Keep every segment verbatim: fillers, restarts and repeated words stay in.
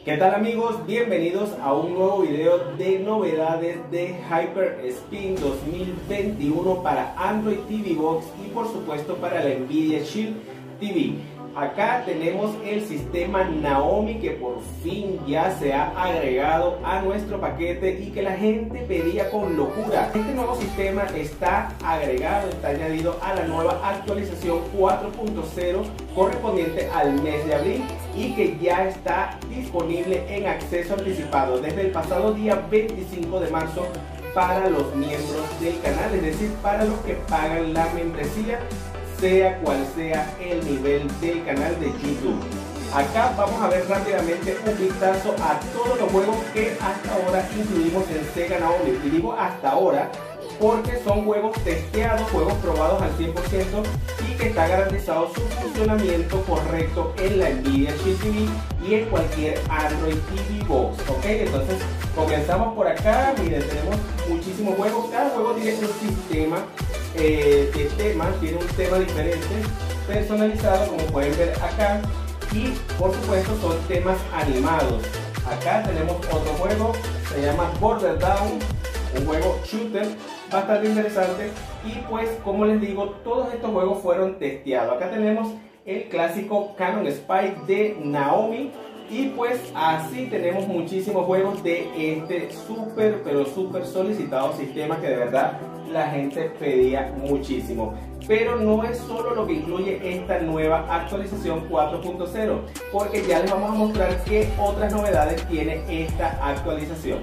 ¿Qué tal amigos? Bienvenidos a un nuevo video de novedades de HyperSpin dos mil veintiuno para Android T V Box y por supuesto para la Nvidia Shield T V. Acá tenemos el sistema Naomi que por fin ya se ha agregado a nuestro paquete y que la gente pedía con locura. Este nuevo sistema está agregado, está añadido a la nueva actualización cuatro punto cero correspondiente al mes de abril y que ya está disponible en acceso anticipado desde el pasado día veinticinco de marzo para los miembros del canal, es decir, para los que pagan la membresía, sea cual sea el nivel del canal de YouTube. Acá vamos a ver rápidamente un vistazo a todos los juegos que hasta ahora incluimos en Sega Naomi. Y digo hasta ahora porque son juegos testeados, juegos probados al cien por ciento y que está garantizado su funcionamiento correcto en la Nvidia Shield T V y en cualquier Android T V Box. Ok, entonces comenzamos por acá. Miren, tenemos muchísimos juegos. Cada juego tiene un sistema eh, de temas, tiene un tema diferente, personalizado, como pueden ver acá. Y por supuesto son temas animados. Acá tenemos otro juego, se llama Borderlands, un juego shooter bastante interesante. Y pues como les digo, todos estos juegos fueron testeados. Acá tenemos el clásico Cannon Spike de Naomi. Y pues así tenemos muchísimos juegos de este súper pero súper solicitado sistema que de verdad la gente pedía muchísimo. Pero no es solo lo que incluye esta nueva actualización cuatro punto cero, porque ya les vamos a mostrar qué otras novedades tiene esta actualización.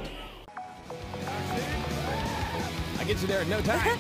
I get you there in no time.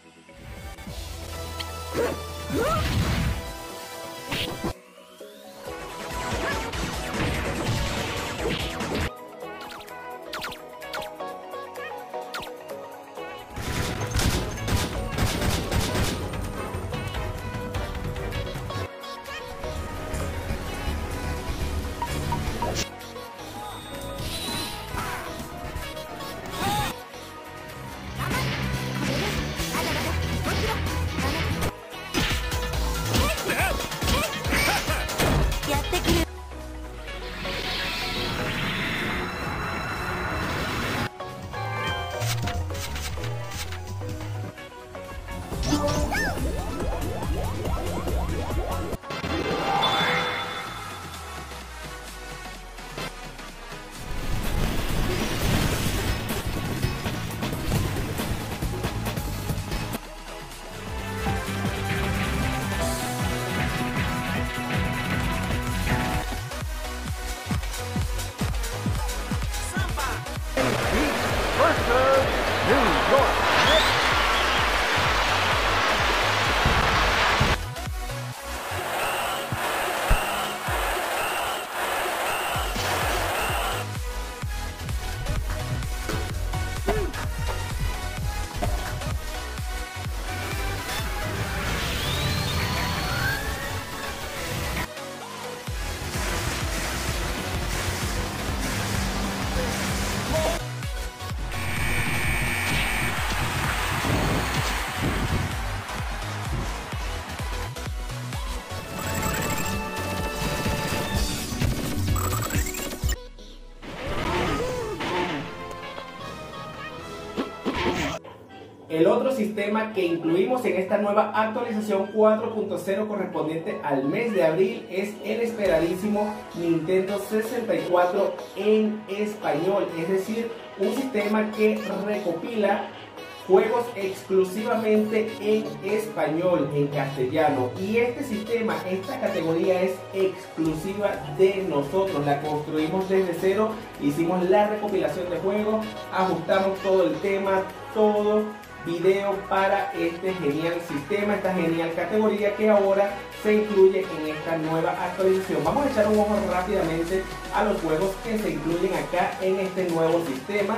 El otro sistema que incluimos en esta nueva actualización cuatro punto cero correspondiente al mes de abril es el esperadísimo Nintendo sesenta y cuatro en español, es decir, un sistema que recopila juegos exclusivamente en español, en castellano. Y este sistema, esta categoría es exclusiva de nosotros, la construimos desde cero, hicimos la recopilación de juegos, ajustamos todo el tema, todo video para este genial sistema, esta genial categoría que ahora se incluye en esta nueva actualización. Vamos a echar un ojo rápidamente a los juegos que se incluyen acá en este nuevo sistema.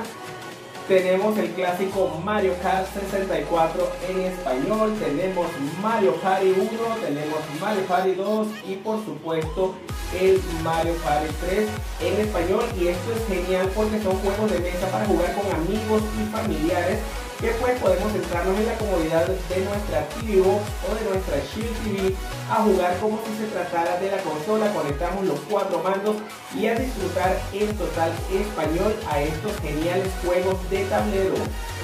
Tenemos el clásico Mario Kart sesenta y cuatro en español, tenemos Mario Party uno, tenemos Mario Party dos y por supuesto el Mario Party tres en español. Y esto es genial porque son juegos de mesa para jugar con amigos y familiares que pues podemos centrarnos en la comodidad de nuestra T V Box o de nuestra Shield T V a jugar como si se tratara de la consola. Conectamos los cuatro mandos y a disfrutar en total español a estos geniales juegos de tablero.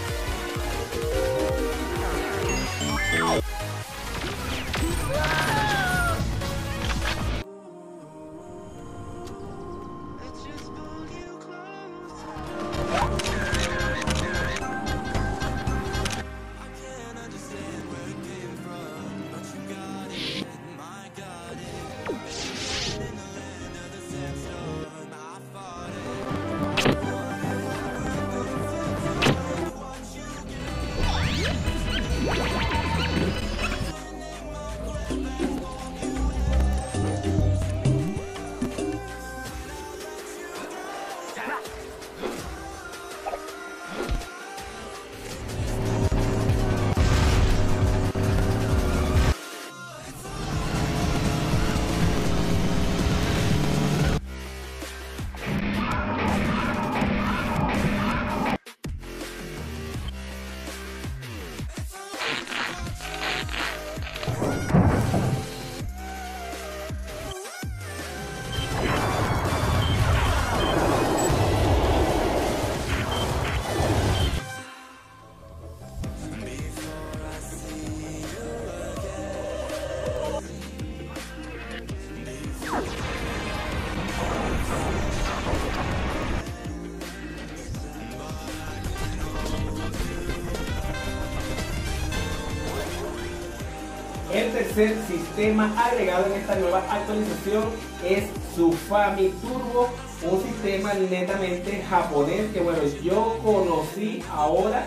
El tercer sistema agregado en esta nueva actualización es su FamiTurbo, un sistema netamente japonés que bueno, yo conocí ahora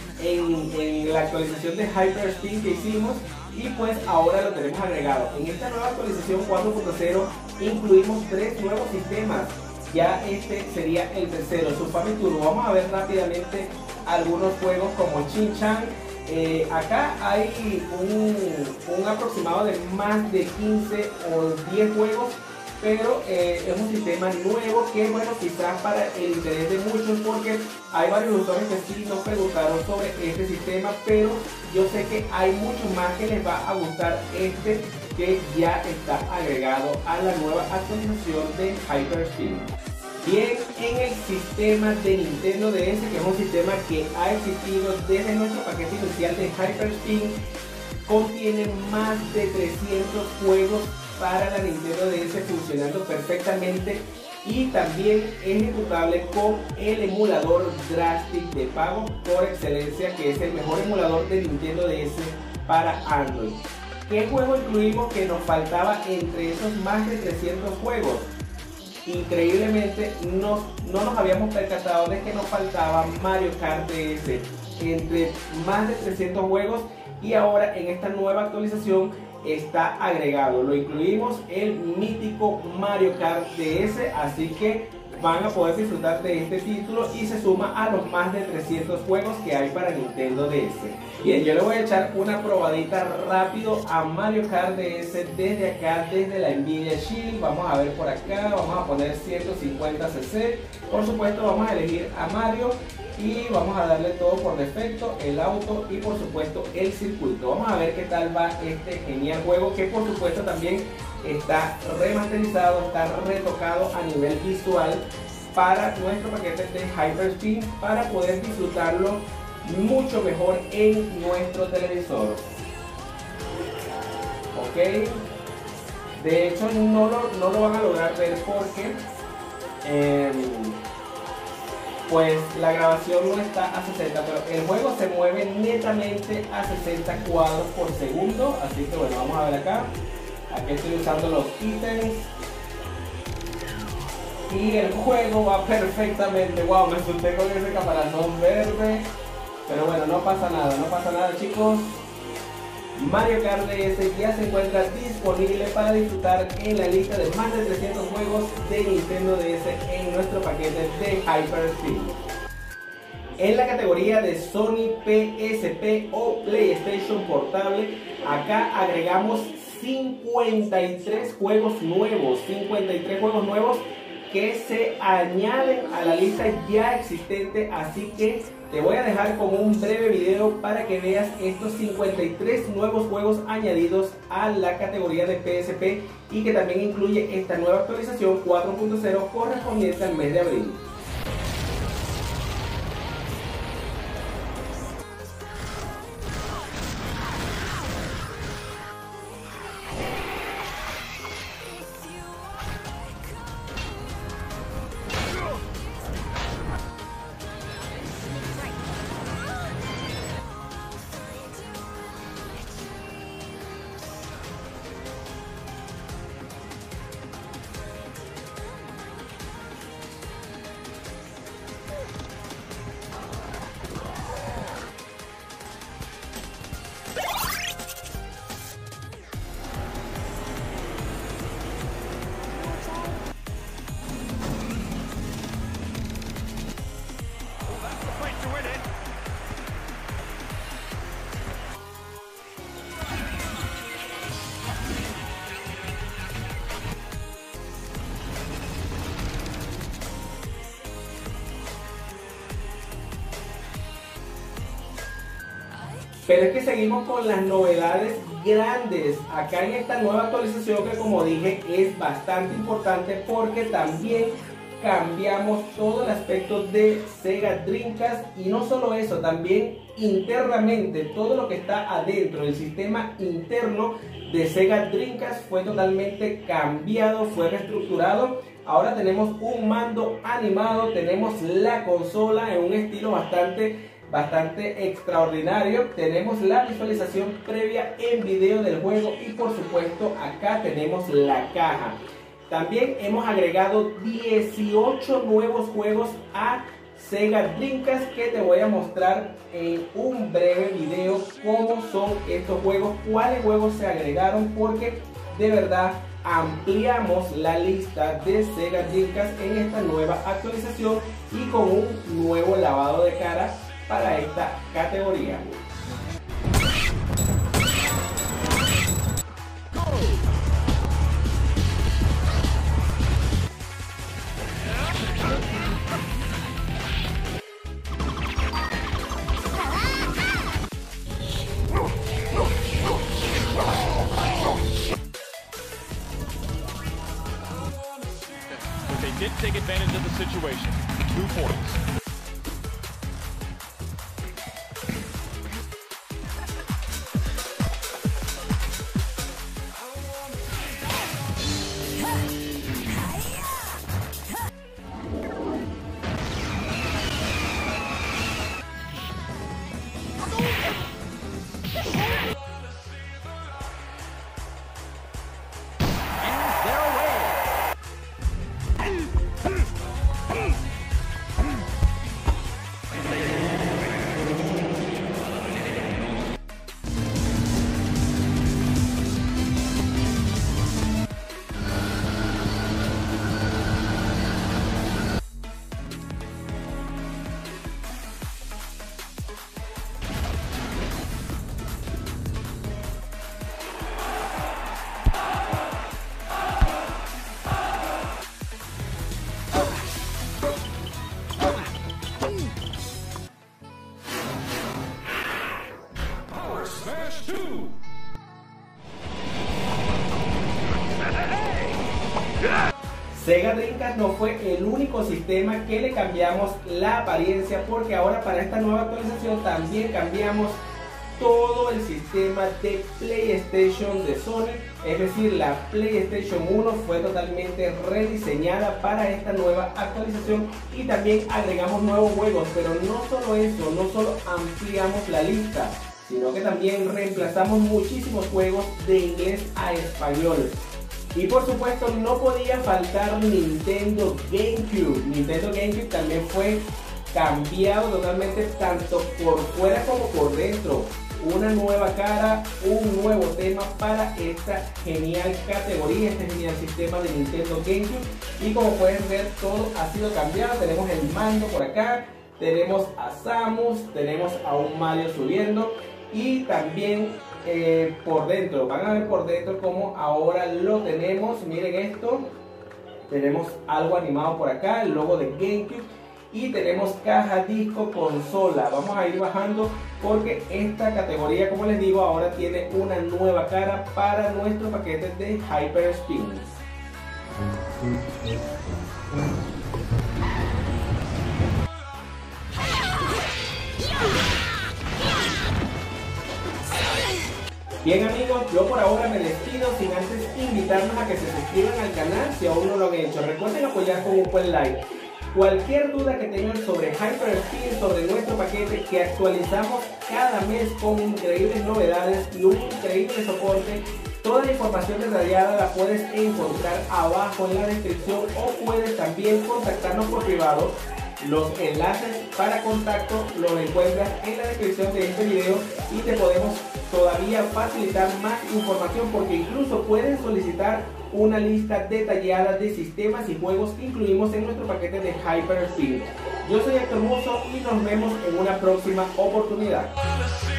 en, en la actualización de Hyperspin que hicimos y pues ahora lo tenemos agregado. En esta nueva actualización cuatro punto cero incluimos tres nuevos sistemas, ya este sería el tercero, su FamiTurbo. Vamos a ver rápidamente algunos juegos como Shin-Chan. Eh, acá hay un, un aproximado de más de quince o diez juegos, pero eh, es un sistema nuevo que bueno, quizás para el interés de muchos, porque hay varios usuarios que sí nos preguntaron sobre este sistema, pero yo sé que hay muchos más que les va a gustar este que ya está agregado a la nueva actualización de Hyperspin. Bien, en el sistema de Nintendo D S, que es un sistema que ha existido desde nuestro paquete inicial de Hyperspin, contiene más de trescientos juegos para la Nintendo D S funcionando perfectamente y también ejecutable con el emulador Drastic de pago por excelencia, que es el mejor emulador de Nintendo D S para Android. ¿Qué juego incluimos que nos faltaba entre esos más de trescientos juegos? Increíblemente no, no nos habíamos percatado de que nos faltaba Mario Kart D S entre más de trescientos juegos, y ahora en esta nueva actualización está agregado, lo incluimos el mítico Mario Kart D S, así que van a poder disfrutar de este título y se suma a los más de trescientos juegos que hay para Nintendo D S. Bien, yo le voy a echar una probadita rápido a Mario Kart D S desde acá, desde la Nvidia Shield. Vamos a ver por acá, vamos a poner ciento cincuenta C C. Por supuesto vamos a elegir a Mario y vamos a darle todo por defecto, el auto y por supuesto el circuito. Vamos a ver qué tal va este genial juego, que por supuesto también está remasterizado, está retocado a nivel visual para nuestro paquete de Hyperspin, para poder disfrutarlo mucho mejor en nuestro televisor. Ok, de hecho no lo, no lo van a lograr ver porque eh, pues la grabación no está a sesenta, pero el juego se mueve netamente a sesenta cuadros por segundo, así que bueno, vamos a ver acá. Aquí estoy usando los ítems y el juego va perfectamente. Wow, me asusté con ese caparazón verde, pero bueno, no pasa nada, no pasa nada, chicos. Mario Kart D S ya se encuentra disponible para disfrutar en la lista de más de trescientos juegos de Nintendo D S en nuestro paquete de Hyperspin. En la categoría de Sony P S P o PlayStation Portable, acá agregamos cincuenta y tres juegos nuevos, cincuenta y tres juegos nuevos que se añaden a la lista ya existente, así que te voy a dejar con un breve video para que veas estos cincuenta y tres nuevos juegos añadidos a la categoría de P S P y que también incluye esta nueva actualización cuatro punto cero correspondiente al mes de abril. Pero es que seguimos con las novedades grandes acá en esta nueva actualización que, como dije, es bastante importante porque también cambiamos todo el aspecto de Sega Dreamcast, y no solo eso, también internamente todo lo que está adentro del sistema interno de Sega Dreamcast fue totalmente cambiado, fue reestructurado. Ahora tenemos un mando animado, tenemos la consola en un estilo bastante bastante extraordinario, tenemos la visualización previa en video del juego y por supuesto acá tenemos la caja. También hemos agregado dieciocho nuevos juegos a Sega Dreamcast que te voy a mostrar en un breve video cómo son estos juegos, cuáles juegos se agregaron, porque de verdad ampliamos la lista de Sega Dreamcast en esta nueva actualización y con un nuevo lavado de cara para esta categoría. They did take advantage of the situation. Two points. Sega Dreamcast no fue el único sistema que le cambiamos la apariencia, porque ahora para esta nueva actualización también cambiamos todo el sistema de PlayStation de Sony, es decir, la PlayStation uno fue totalmente rediseñada para esta nueva actualización y también agregamos nuevos juegos. Pero no solo eso, no solo ampliamos la lista, sino que también reemplazamos muchísimos juegos de inglés a español. Y por supuesto no podía faltar Nintendo GameCube. Nintendo GameCube también fue cambiado totalmente, tanto por fuera como por dentro. Una nueva cara, un nuevo tema para esta genial categoría, este genial sistema de Nintendo GameCube. Y como pueden ver, todo ha sido cambiado. Tenemos el mando por acá, tenemos a Samus, tenemos a un Mario subiendo, y también eh, por dentro, van a ver por dentro como ahora lo tenemos. Miren esto, tenemos algo animado por acá, el logo de GameCube, y tenemos caja, disco, consola. Vamos a ir bajando porque esta categoría, como les digo, ahora tiene una nueva cara para nuestro paquete de Hyper Spin. Bien amigos, yo por ahora me despido sin antes invitarlos a que se suscriban al canal si aún no lo han hecho. Recuerden apoyar con un buen like. Cualquier duda que tengan sobre Hyper Spin, sobre nuestro paquete que actualizamos cada mes con increíbles novedades y un increíble soporte, toda la información detallada la puedes encontrar abajo en la descripción o puedes también contactarnos por privado. Los enlaces para contacto los encuentras en la descripción de este video y te podemos todavía facilitar más información porque incluso puedes solicitar una lista detallada de sistemas y juegos que incluimos en nuestro paquete de Hyper Spin. Yo soy Héctor Musso y nos vemos en una próxima oportunidad.